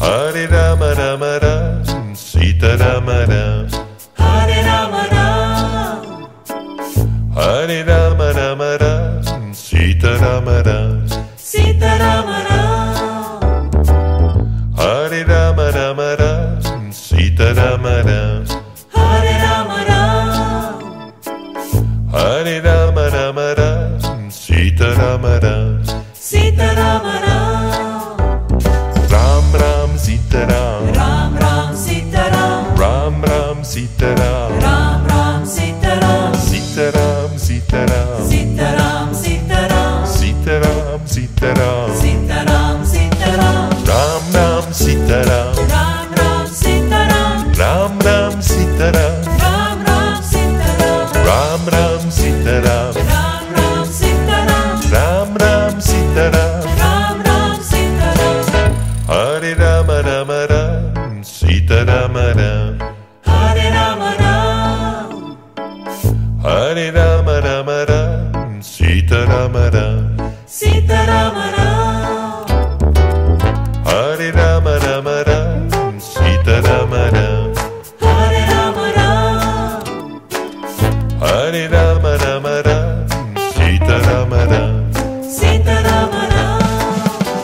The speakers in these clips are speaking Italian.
Hare Rama Rama Ram, Sita Rama Ram. Hare Rama Ram, Hare Rama Rama Ram, Sita Rama Ram. Sita Rama Ram, Hare Rama Rama Ram, Sita Rama Ram. Hare Rama Ram, Hare Rama Rama Ram, Sita Rama Ram. Sita Rama Ram, Ram Ram Sita Ram. Ram Ram Sita Ram, Ram Ram Sita Ram. Ram Ram Sita Ram, Sita Ram Sita Ram. Sita Ram Sita Ram, Sita Ram Sita Ram. Sita Ram Sita Ram, Ram Ram Sita Ram. Ram Ram Sita Ram, Ram Ram Sita Ram. Ram Ram Sita Ram, Ram Ram Sita Ram. Ram Ram Sita Ram, Ram Ram Sita Ram. Ram Ram Sita Ram, Hare Rama Rama Ram, Sita Rama Ram. Hare Rama Ram, Hare Rama Rama Ram, Sita Rama Ram. Sita Rama Ram, Hare Rama Rama Ram, Sita Rama Ram. Hare Rama Ram, Hare Rama Rama Ram, Sita Rama Ram. Sita Rama Ram,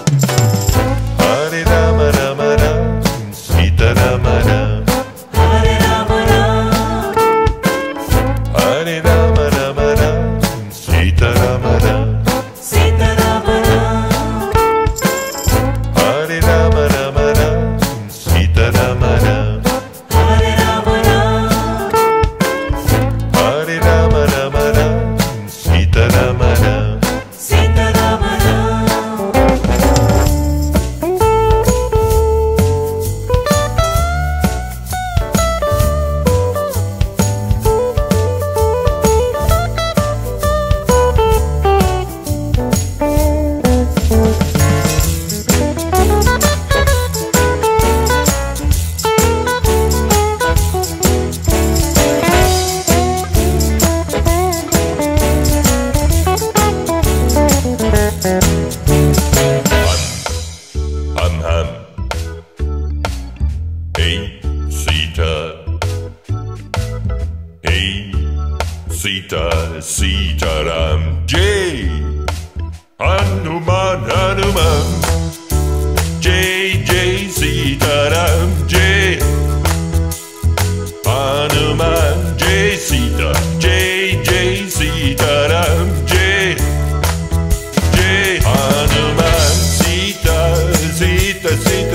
Hare Rama Rama Ram, Sita Rama Ram. Hare Rama Ram, Hare Rama Rama Ram, Sita Rama Ram. Sita Rama Ram, Hare Rama Rama Ram, Sita Rama Ram. Hare Rama Ram, Hare Rama Rama Ram, Sita Rama Ram. Sita Rama Ram, Han, han. Hey, Sita. Hey, Sita, Sita Ram. Jai. Hanuman, Hanuman. Jai, Jai, Sita Ram. Jai. Hanuman, Jai, Sita. Jai, Jai, Sita Ram. Jai. Jai Hanuman, Sita, Sita, Sita.